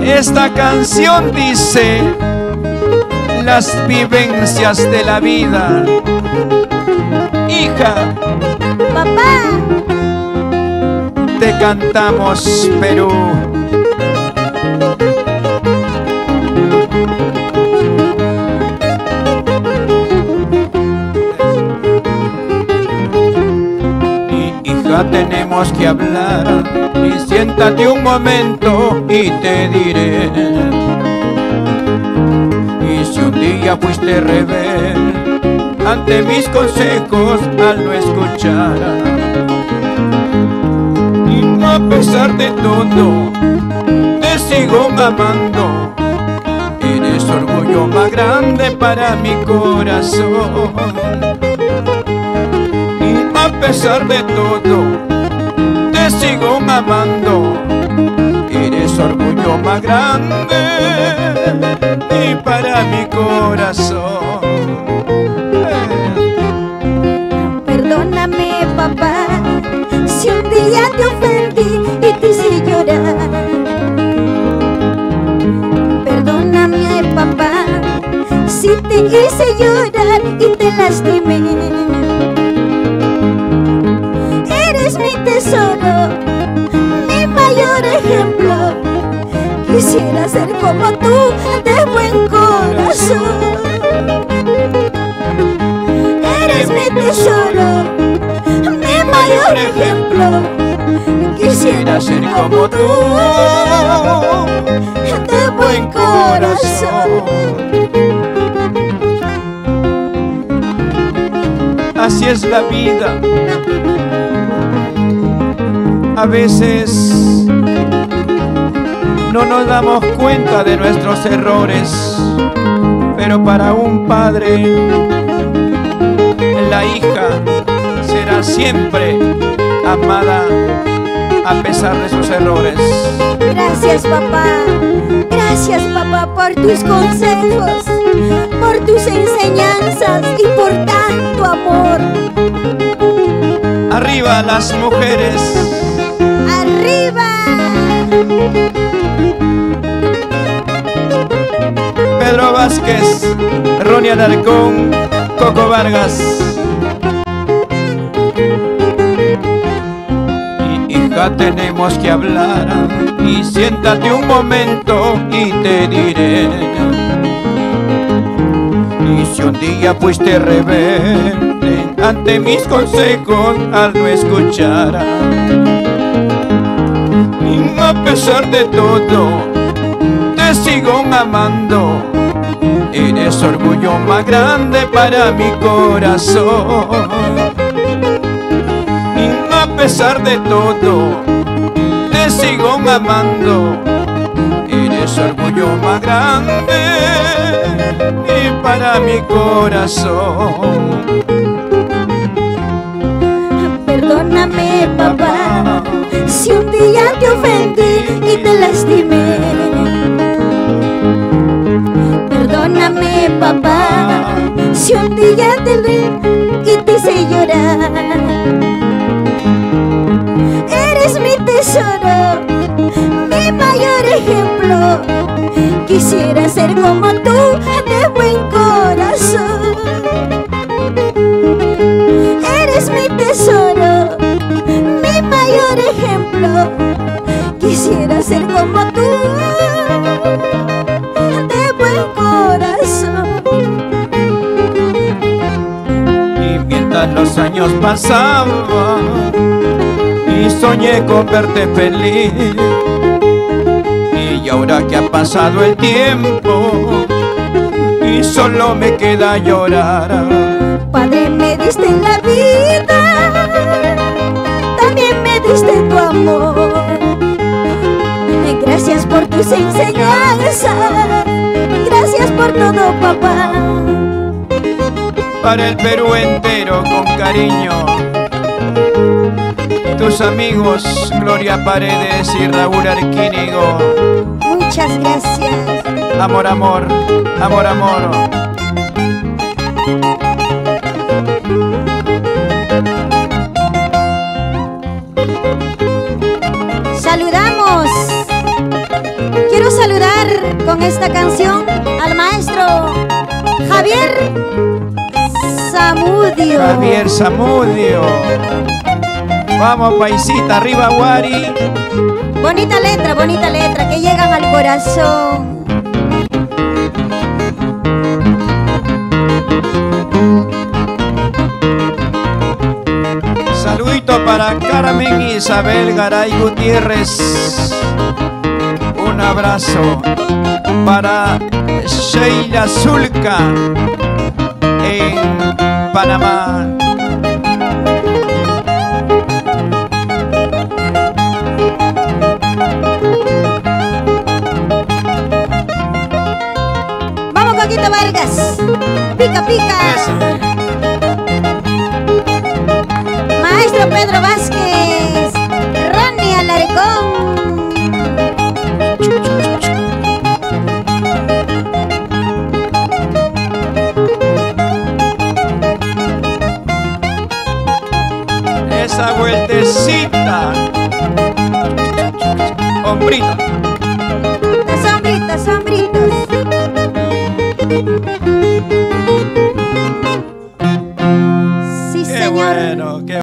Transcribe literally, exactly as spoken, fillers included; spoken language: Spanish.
Esta canción dice las vivencias de la vida. Hija, papá, te cantamos Perú. Tenemos que hablar y siéntate un momento y te diré. Y si un día fuiste rebelde ante mis consejos al no escuchar, y a pesar de todo te sigo amando, eres orgullo más grande para mi corazón. A pesar de todo, te sigo amando, eres orgullo más grande y para mi corazón. Perdóname, papá, si un día te ofendí y te hice llorar. Perdóname, papá, si te hice llorar y te lastimé. Eres mi tesoro, mi mayor ejemplo. Quisiera ser como tú, de buen corazón. Eres mi tesoro, mi mayor ejemplo. Quisiera ser como tú, de buen corazón. Así es la vida. A veces no nos damos cuenta de nuestros errores, pero para un padre la hija será siempre amada a pesar de sus errores. Gracias, papá. Gracias, papá, por tus consejos, por tus enseñanzas y por tanto amor. Arriba las mujeres. ¡Arriba! Pedro Vázquez, Ronnie Alarcón, Coco Vargas. Y hija, tenemos que hablar y siéntate un momento y te diré. Y si un día fuiste rebelde ante mis consejos al no escuchar, y a pesar de todo te sigo amando, eres orgullo más grande para mi corazón. Y a pesar de todo te sigo amando, eres orgullo más grande y para mi corazón. Perdóname, papá, si un día te ofendí y te lastimé. Perdóname, papá, si un día te reí y te hice llorar. Eres mi tesoro, mi mayor ejemplo. Quisiera ser como tú, de buen corazón. Eres mi tesoro, mi mayor ejemplo. Quisiera ser como tú, de buen corazón. Y mientras los años pasaban y soñé con verte feliz, y ahora que ha pasado el tiempo y solo me queda llorar. Padre, me diste la vida, también me diste tu amor. Gracias por tus enseñanzas, gracias por todo, papá. Para el Perú entero con cariño, tus amigos Gloria Paredes y Raúl Arquínigo. Muchas gracias. Amor, amor, amor, amor. Saludamos. Quiero saludar con esta canción al maestro Javier Zamudio. Javier Zamudio. Vamos, paisita, arriba, Guari. Bonita letra, bonita letra, que llegan al corazón. Saludito para Carmen Isabel Garay Gutiérrez. Un abrazo para Sheila Zulca en Panamá. Vamos, Coquito Vargas. Pica, pica. Maestro Pedro Vázquez, Ronnie Alarcón. Esa vueltecita. Hombrito. Las sombritas, sombritos.